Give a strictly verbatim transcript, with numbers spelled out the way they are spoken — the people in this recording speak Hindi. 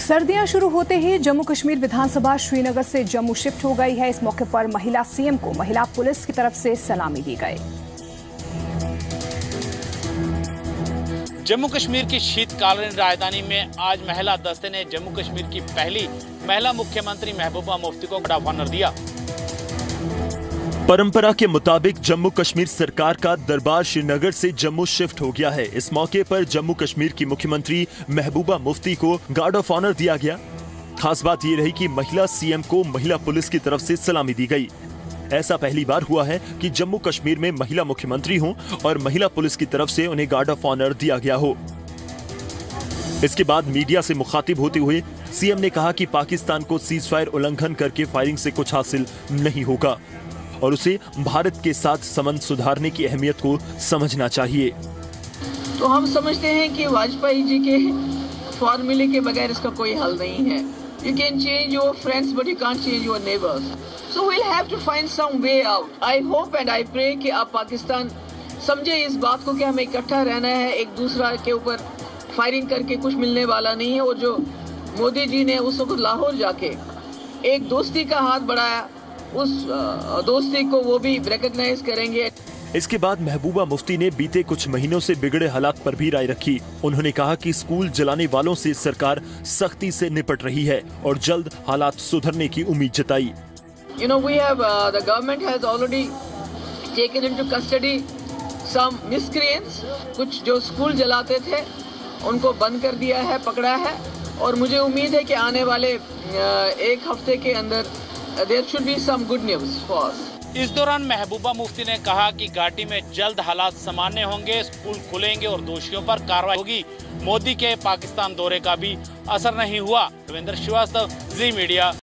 सर्दियां शुरू होते ही जम्मू कश्मीर विधानसभा श्रीनगर से जम्मू शिफ्ट हो गई है। इस मौके पर महिला सीएम को महिला पुलिस की तरफ से सलामी दी गई। जम्मू कश्मीर की शीतकालीन राजधानी में आज महिला दस्ते ने जम्मू कश्मीर की पहली महिला मुख्यमंत्री महबूबा मुफ्ती को गार्ड ऑफ ऑनर दिया। परंपरा के मुताबिक जम्मू कश्मीर सरकार का दरबार श्रीनगर से जम्मू शिफ्ट हो गया है। इस मौके पर जम्मू कश्मीर की मुख्यमंत्री महबूबा मुफ्ती को गार्ड ऑफ ऑनर दिया गया। खास बात ये रही कि महिला सीएम को महिला पुलिस की तरफ से सलामी दी गई। ऐसा पहली बार हुआ है कि जम्मू कश्मीर में महिला मुख्यमंत्री हो और महिला पुलिस की तरफ से उन्हें गार्ड ऑफ ऑनर दिया गया हो। इसके बाद मीडिया से मुखातिब होते हुए सीएम ने कहा कि पाकिस्तान को सीज फायर उल्लंघन करके फायरिंग से कुछ हासिल नहीं होगा और उसे भारत के साथ संबंध सुधारने की अहमियत को समझना चाहिए। तो हम समझते हैं कि वाजपेयी जी के फॉर्मूले के बगैर इसका कोई हल नहीं है। You can change your friends, but you can't change your neighbors. So we'll have to find some way out. I hope and I pray कि आप पाकिस्तान समझे इस बात को कि हमें इकट्ठा रहना है, एक दूसरा के ऊपर फायरिंग करके कुछ मिलने वाला नहीं है। और जो मोदी जी ने उस वक्त लाहौर जाके एक दोस्ती का हाथ बढ़ाया, उस दोस्ती को वो भी रिकॉग्नाइज करेंगे। इसके बाद महबूबा मुफ्ती ने बीते कुछ महीनों से बिगड़े हालात पर भी राय रखी। उन्होंने कहा कि स्कूल जलाने वालों से सरकार सख्ती से निपट रही है और जल्द हालात सुधरने की उम्मीद जताई। You know, we have uh, the government has already taken into custody some miscreants. कुछ जो स्कूल जलाते थे उनको बंद कर दिया है, पकड़ा है। और मुझे उम्मीद है कि आने वाले एक हफ्ते के अंदर there should be some good news for us. इस दौरान महबूबा मुफ्ती ने कहा कि घाटी में जल्द हालात सामान्य होंगे, स्कूल खुलेंगे और दोषियों पर कार्रवाई होगी। मोदी के पाकिस्तान दौरे का भी असर नहीं हुआ। रविंद्र श्रीवास्तव, जी मीडिया।